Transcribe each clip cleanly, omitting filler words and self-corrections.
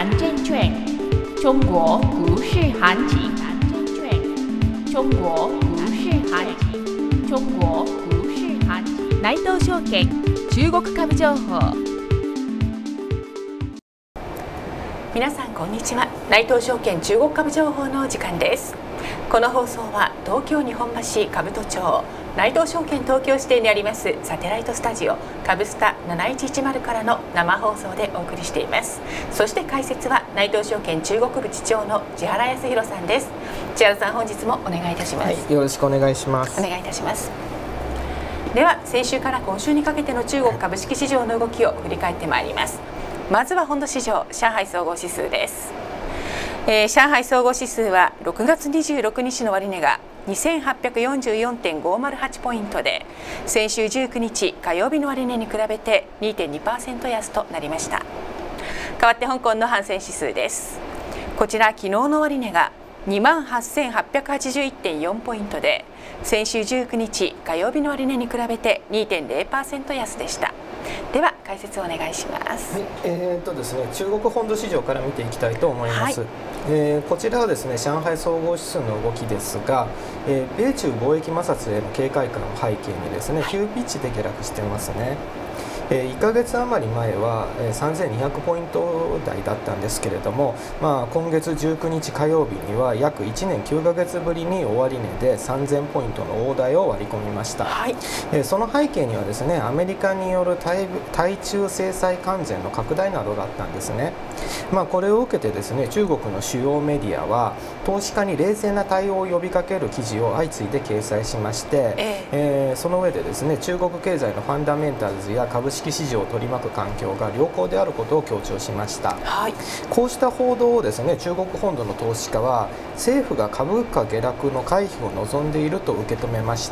谈证券，中国股市行情。中国股市行情。中国股市行情。内藤証券中国株情報。 皆さんこんにちは。内藤証券中国株情報の時間です。この放送は東京日本橋兜町内藤証券東京支店にありますサテライトスタジオ株スタ7110からの生放送でお送りしています。そして解説は内藤証券中国部次長の千原康弘さんです。千原さん、本日もお願いいたします。 よろしくお願いします。 お願いいたします。では先週から今週にかけての中国株式市場の動きを振り返ってまいります。まずは本土市場上海総合指数です。上海総合指数は6月26日の終値が2844.508 ポイントで、先週19日火曜日の終値に比べて 2.2% 安となりました。代わって香港のハンセン指数です。こちら昨日の終値が 28,881.4 ポイントで、先週19日火曜日の終値に比べて 2.0% 安でした。では解説をお願いします。 はい、ですね、中国本土市場から見ていきたいと思います。はい、こちらはですね、上海総合指数の動きですが、米中貿易摩擦への警戒感を背景にですね、急ピッチで下落してますね。1ヶ月余り前は3200ポイント台だったんですけれども、今月19日火曜日には約1年9ヶ月ぶりに終値で3000ポイントの大台を割り込みました。はい、その背景にはですね、アメリカによる対中制裁関税の拡大などがあったんですね。これを受けてですね、中国の主要メディアは投資家に冷静な対応を呼びかける記事を相次いで掲載しまして、その上でですね、中国経済のファンダメンタルズや株式市場を取り巻く環境が良好であることを強調しました。はい、こうした報道をですね、中国本土の投資家は政府が株価下落の回避を望んでいると受け止めまして、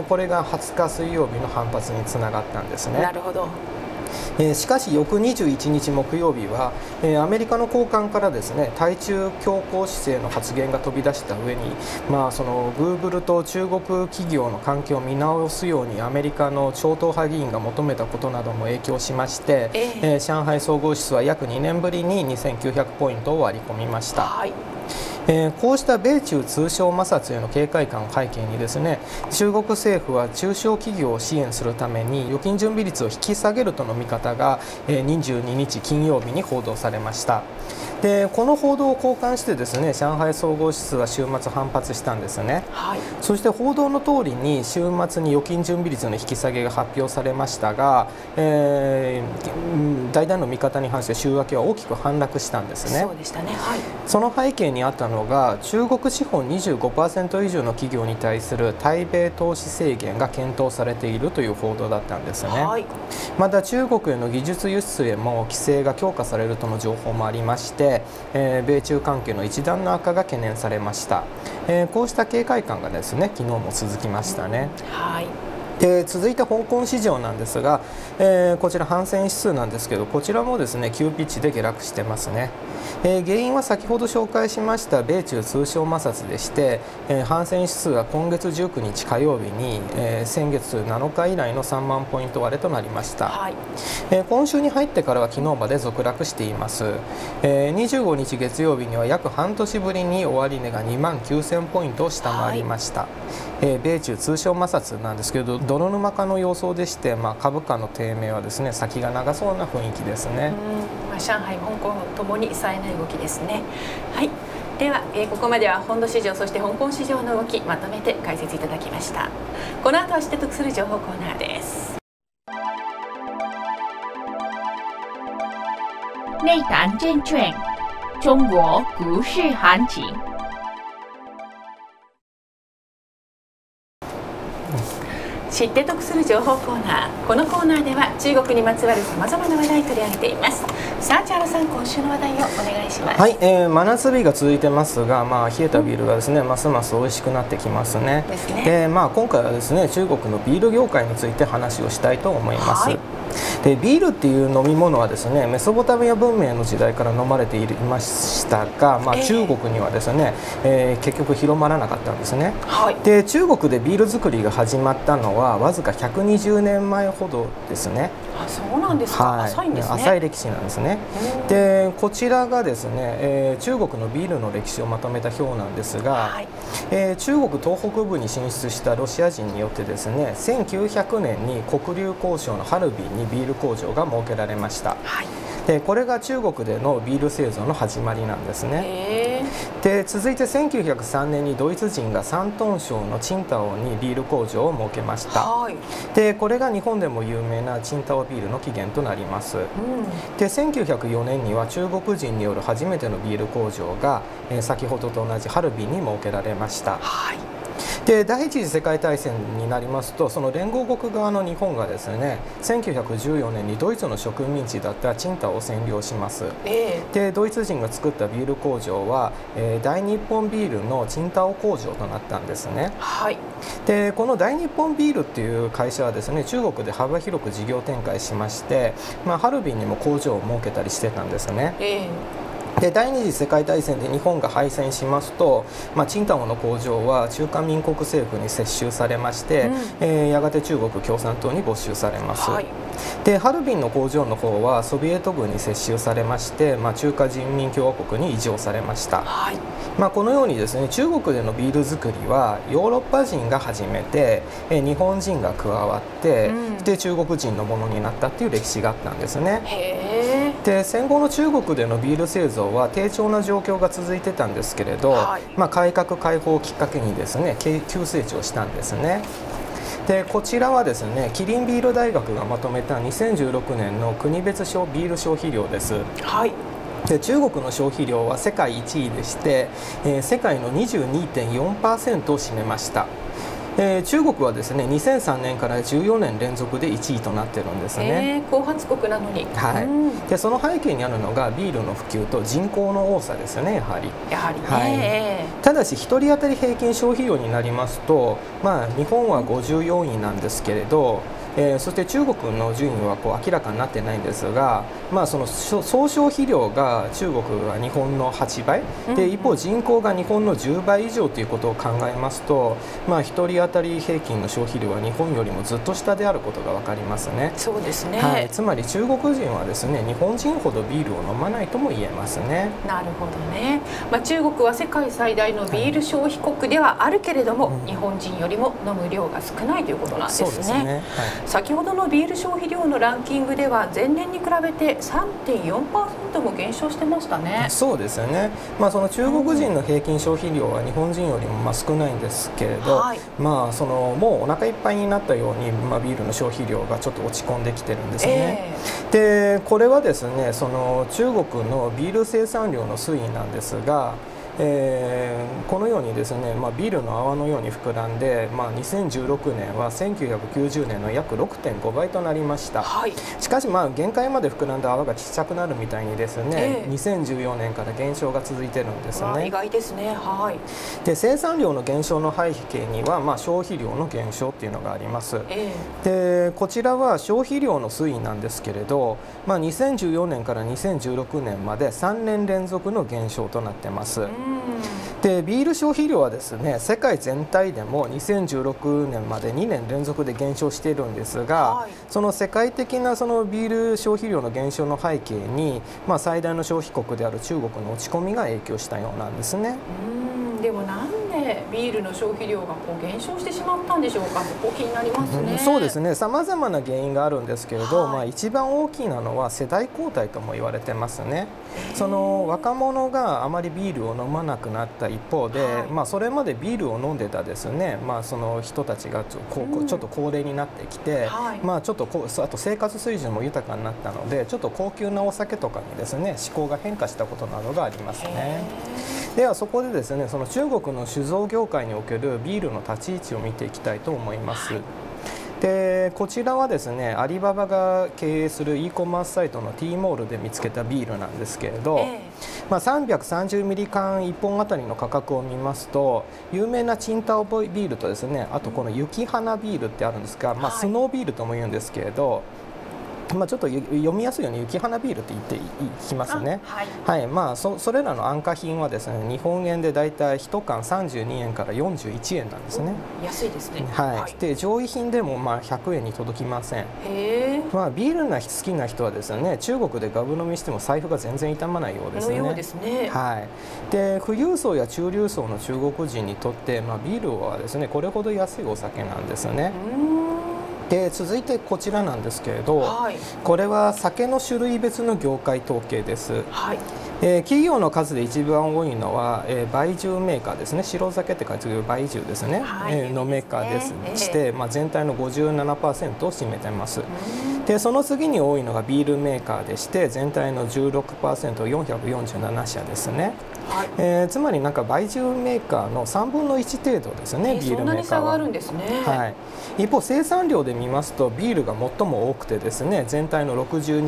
これが20日水曜日の反発につながったんですね。 なるほど。 しかし翌21日木曜日は、アメリカの高官からですね、対中強硬姿勢の発言が飛び出した上に、そのグーグルと中国企業の関係を見直すようにアメリカの超党派議員が求めたことなども影響しまして、上海総合指数は約2年ぶりに2900ポイントを割り込みました。はい、こうした米中通商摩擦への警戒感を背景にですね、中国政府は中小企業を支援するために預金準備率を引き下げるとの見方が22日金曜日に報道されました。でこの報道を好感してですね、上海総合指数は週末反発したんですね。はい、そして報道の通りに週末に預金準備率の引き下げが発表されましたが、大々の見方に反して週明けは大きく反落したんですね。 そうでしたね。はい、 その背景にあったのが、中国資本 25% 以上の企業に対する対米投資制限が検討されているという報道だったんですね。はい、また中国への技術輸出へも規制が強化されるとの情報もありまして、米中関係の一段の悪化が懸念されました。こうした警戒感がですね、昨日も続きましたね。はい、続いて香港市場なんですが、こちらハンセン指数なんですけど、こちらもですね急ピッチで下落してますね。原因は先ほど紹介しました米中通商摩擦でして、ハンセン指数は今月19日火曜日に、先月7日以来の3万ポイント割れとなりました。はい、今週に入ってからは昨日まで続落しています。25日月曜日には約半年ぶりに終値が2万9000ポイントを下回りました。はい、米中通商摩擦なんですけど、泥沼化の様相でして、株価の低迷はですね、先が長そうな雰囲気ですね。 上海、香港ともに冴えない動きですね。はい、では、ここまでは本土市場そして香港市場の動きまとめて解説いただきました。この後は知って得する情報コーナーです。 内谈证券中国股市行情。 知って得する情報コーナー。このコーナーでは中国にまつわるさまざまな話題を取り上げています。さあ千原さん、今週の話題をお願いします。 はい、真夏日が続いてますが、冷えたビールがですね、ますます美味しくなってきますね。ですね。今回はですね、中国のビール業界について話をしたいと思います。はい、 でビールっていう飲み物はですねメソポタミア文明の時代から飲まれていましたが、中国にはですね、結局広まらなかったんですね、はい、で中国でビール作りが始まったのはわずか120年前ほどですね。 あ、そうなんですか、はい、浅いんですね。 浅い歴史なんですね。でこちらがですね、中国のビールの歴史をまとめた表なんですが、はい、中国東北部に進出したロシア人によってですね1900年に黒竜江省のハルビンにビール工場が設けられました、はい、でこれが中国でのビール製造の始まりなんですね。で続いて1903年にドイツ人が山東省の青島にビール工場を設けました、はい、でこれが日本でも有名な青島ビールの起源となります、で1904年には中国人による初めてのビール工場が、先ほどと同じハルビンに設けられました、はい、で第一次世界大戦になりますとその連合国側の日本がですね1914年にドイツの植民地だった青島を占領します、でドイツ人が作ったビール工場は、大日本ビールの青島工場となったんですね、はい、でこの大日本ビールっていう会社はですね中国で幅広く事業展開しまして、ハルビンにも工場を設けたりしてたんですね、で第二次世界大戦で日本が敗戦しますと、青島の工場は中華民国政府に接収されまして、やがて中国共産党に没収されます、はい、でハルビンの工場の方はソビエト軍に接収されまして、中華人民共和国に移譲されました、はい、このようにですね中国でのビール作りはヨーロッパ人が始めて日本人が加わって、で中国人のものになったっていう歴史があったんですね。で戦後の中国でのビール製造は低調な状況が続いてたんですけれど、はい、改革開放をきっかけにですね急成長したんですね。でこちらはですねキリンビール大学がまとめた2016年の国別ビール消費量です。はい、で中国の消費量は世界1位でして、世界の 22.4% を占めました。中国はですね2003年から14年連続で1位となってるんですね。 後発国なのに、 はい、でその背景にあるのがビールの普及と人口の多さですよね、やはりね、ただし1人当たり平均消費量になりますと、日本は54位なんですけれど、そして中国の順位は明らかになってないんですが、その総消費量が中国は日本の8倍、で一方人口が日本の10倍以上ということを考えますと、1人当たり平均の消費量は日本よりもずっと下であることが分かりますね。 そうですね、 はい、つまり中国人はですね日本人ほどビールを飲まないとも言えますね。 なるほどね、中国は世界最大のビール消費国ではあるけれども、日本人よりも飲む量が少ないということなんですね。そうですね、はい、先ほどのビール消費量のランキングでは前年に比べて 3.4% も減少してましたね。 そうですよね、その中国人の平均消費量は日本人よりも少ないんですけれど、はい、そのもうお腹いっぱいになったように、ビールの消費量がちょっと落ち込んできてるんですね。でこれはですねその中国のビール生産量の推移なんですが、このようにですね、ビールの泡のように膨らんで、2016年は1990年の約 6.5 倍となりました、はい、しかし限界まで膨らんだ泡がちっちゃくなるみたいにですね、2014年から減少が続いてるんですね。 意外ですね、はい、 で生産量の減少の背景には、消費量の減少っていうのがあります、でこちらは消費量の推移なんですけれど、2014年から2016年まで3年連続の減少となってます。でビール消費量はですね世界全体でも2016年まで2年連続で減少しているんですが、はい、その世界的なそのビール消費量の減少の背景に、最大の消費国である中国の落ち込みが影響したようなんですね。 でもなんでビールの消費量が減少してしまったんでしょうか。ここ気になりますね。 そうですね、さまざまな原因があるんですけれど、一番大きなのは世代交代とも言われてますね。その若者があまりビールを飲まなくなった一方で、それまでビールを飲んでたですね、その人たちがちょっと高齢になってきて、ちょっとあと生活水準も豊かになったのでちょっと高級なお酒とかにですね嗜好が変化したことなどがありますね。ではそこでですねその中国の酒造業界におけるビールの立ち位置を見ていきたいと思います。でこちらはですねアリババが経営する e コマースサイトの T モールで見つけたビールなんですけれど、330ミリ缶1本あたりの価格を見ますと有名な青島ビールとですねあとこの雪花ビールってあるんですが、スノービールとも言うんですけれどちょっと読みやすいように雪花ビールって言っていきますね。はい、それらの安価品はですね、日本円でだいたい1缶32円から41円なんですね。 安いですね。 はい。で上位品でも100円に届きません。 へー。 ビール好きな人はですね、中国でガブ飲みしても財布が全然痛まないようですね。 のようですね。 はい。で富裕層や中流層の中国人にとって、ビールはですねこれほど安いお酒なんですね。で続いてこちらなんですけれど、これは酒の種類別の業界統計です。企業の数で一番多いのは、白酒メーカーですね。白酒って書いてある白酒ですね、のメーカーですして、全体の 57% を占めてます。でその次に多いのがビールメーカーでして全体の 16%447 社ですね。つまり白酒メーカーの3分の1程度ですね、ビールメーカーは。そんなに差があるんですね。一方生産量で見ますとビールが最も多くてですね全体の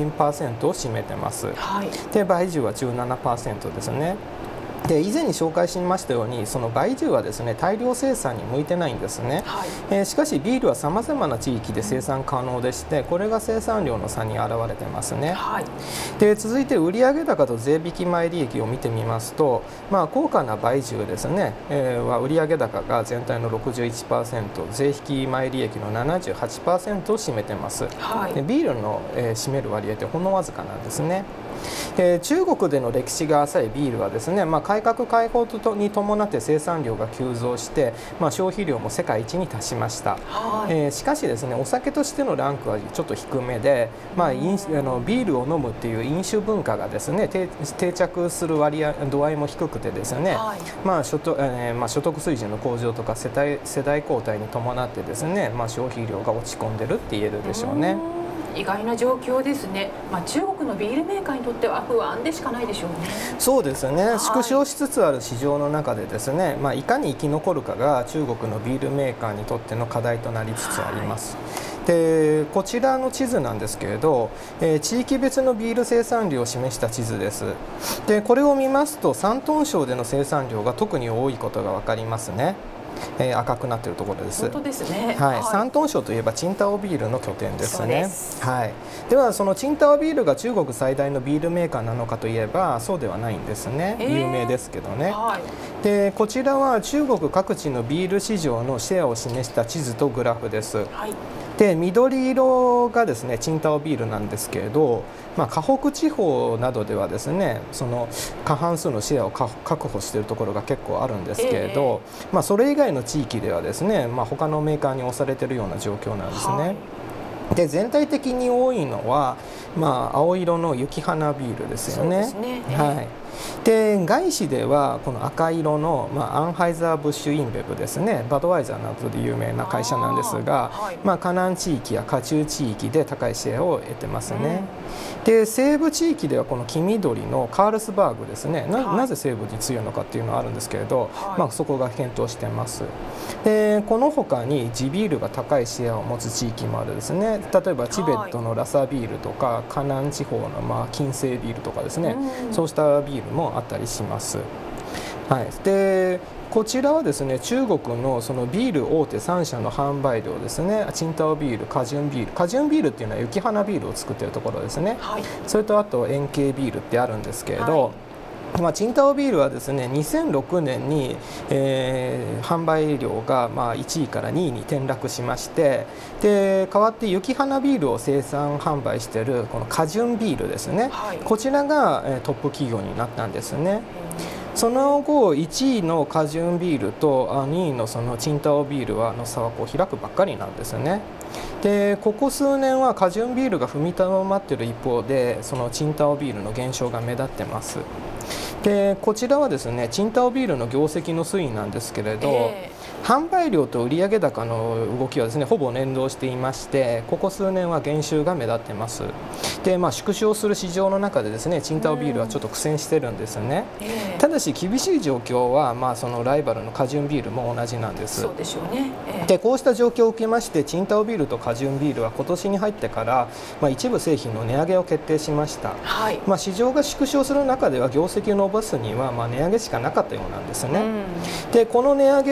62% を占めてます。で白酒は 17% ですね。で以前に紹介しましたようにその白酒はですね大量生産に向いてないんですね。しかしビールはさまざまな地域で生産可能でしてこれが生産量の差に現れてますね。で続いて売上高と税引き前利益を見てみますと、高価な白酒ですね、は売上高が全体の 61%、税引き前利益の 78% を占めてます。でビールの、占める割合ってほんのわずかなんですね。中国での歴史が浅いビールはですね、改革開放に伴って生産量が急増して、消費量も世界一に達しました。しかしですねお酒としてのランクはちょっと低めで、ビールを飲むっていう飲酒文化がですね定着する度合いも低くてですね、所得水準の向上とか世代交代に伴ってですね、消費量が落ち込んでるって言えるでしょうね。 意外な状況ですね。中国のビールメーカーにとっては不安でしかないでしょうね。 そうですね。縮小しつつある市場の中でですね、いかに生き残るかが中国のビールメーカーにとっての課題となりつつあります。でこちらの地図なんですけれど、地域別のビール生産量を示した地図です。でこれを見ますと山東省での生産量が特に多いことが分かりますね。赤くなっているところです。 本当ですね。 山東省といえば青島ビールの拠点ですね。ではその青島ビールが中国最大のビールメーカーなのかといえばそうではないんですね。有名ですけどね。でこちらは中国各地のビール市場のシェアを示した地図とグラフです。で緑色がですね青島ビールなんですけれど、河北地方などではですねその過半数のシェアを確保しているところが結構あるんですけれど、それ以外の地域ではですね、他のメーカーに押されているような状況なんですね。で全体的に多いのは、青色の雪花ビールですよね。で外資ではこの赤色の、アンハイザー・ブッシュ・インベブですね、バドワイザーなどで有名な会社なんですが、河南地域や華中地域で高いシェアを得てますね。で西部地域ではこの黄緑のカールスバーグですね、なぜ西部に強いのかっていうのはあるんですけれど、そこが検討してます。でこの他に地ビールが高いシェアを持つ地域もあるですね。例えばチベットのラサビールとか河南地方の金星ビールとかですね、そうしたビールもあったりします。でこちらはですね中国のそのビール大手3社の販売量ですね。青島ビール、華潤ビール、華潤ビールっていうのは雪花ビールを作っているところですね。それとあと円形ビールってあるんですけれど、青島ビールはですね2006年に、販売量が1位から2位に転落しまして、で代わって雪花ビールを生産販売しているこの華潤ビールですね、こちらが、トップ企業になったんですね。その後1位の華潤ビールと2位のその青島ビールはの差は開くばっかりなんですね。でここ数年は華潤ビールが踏みとどまっている一方でその青島ビールの減少が目立ってます。でこちらはですね青島ビールの業績の推移なんですけれど、販売量と売上高の動きはですねほぼ連動していまして、ここ数年は減収が目立ってます。で縮小する市場の中でですね青島ビールはちょっと苦戦してるんですね。ただし厳しい状況はそのライバルの華潤ビールも同じなんです。 そうでしょうね。 でこうした状況を受けまして青島ビールと華潤ビールは今年に入ってから一部製品の値上げを決定しました。市場が縮小する中では業績を伸ばすには値上げしかなかったようなんですね。でこの値上げを受けて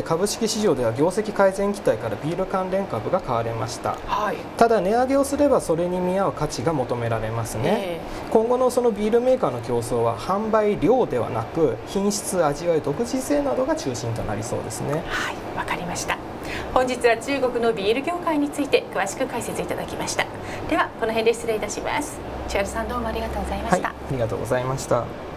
株式市場では業績改善期待からビール関連株が買われました。 はい、 ただ値上げをすればそれに見合う価値が求められますね。今後のそのビールメーカーの競争は販売量ではなく品質、味わい、独自性などが中心となりそうですね。 はい、わかりました。本日は中国のビール業界について詳しく解説いただきました。ではこの辺で失礼いたします。千春さん、どうもありがとうございました。 はい、ありがとうございました。